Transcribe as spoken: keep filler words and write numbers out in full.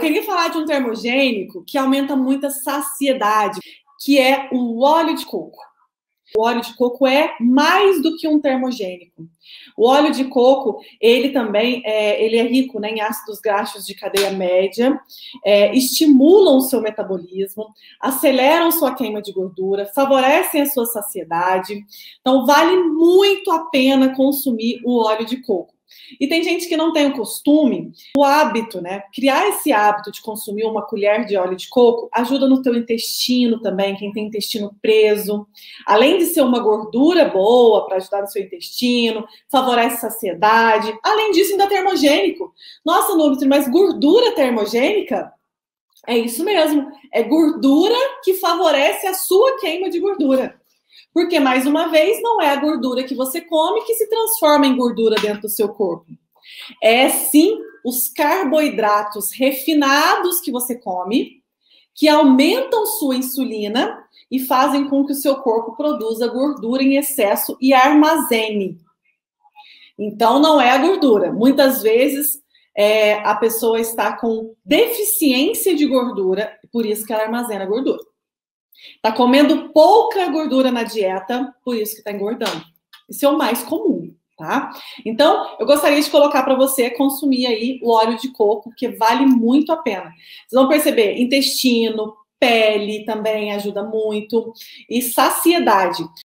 queria falar de um termogênico que aumenta muito a saciedade, que é o óleo de coco. O óleo de coco é mais do que um termogênico. O óleo de coco, ele também é, ele é rico, né, em ácidos graxos de cadeia média, é, estimulam o seu metabolismo, aceleram sua queima de gordura, favorecem a sua saciedade. Então, vale muito a pena consumir o óleo de coco. E tem gente que não tem o costume, o hábito, né? Criar esse hábito de consumir uma colher de óleo de coco ajuda no teu intestino também, quem tem intestino preso. Além de ser uma gordura boa para ajudar no seu intestino, favorece a saciedade. Além disso, ainda é termogênico. Nossa, Nutri, mas gordura termogênica? É isso mesmo. É gordura que favorece a sua queima de gordura. Porque, mais uma vez, não é a gordura que você come que se transforma em gordura dentro do seu corpo. É, sim, os carboidratos refinados que você come, que aumentam sua insulina e fazem com que o seu corpo produza gordura em excesso e armazene. Então, não é a gordura. Muitas vezes, é, a pessoa está com deficiência de gordura, por isso que ela armazena gordura. Tá comendo pouca gordura na dieta, por isso que tá engordando. Isso é o mais comum, tá? Então, eu gostaria de colocar para você consumir aí o óleo de coco, que vale muito a pena. Vocês vão perceber, intestino, pele também ajuda muito, e saciedade.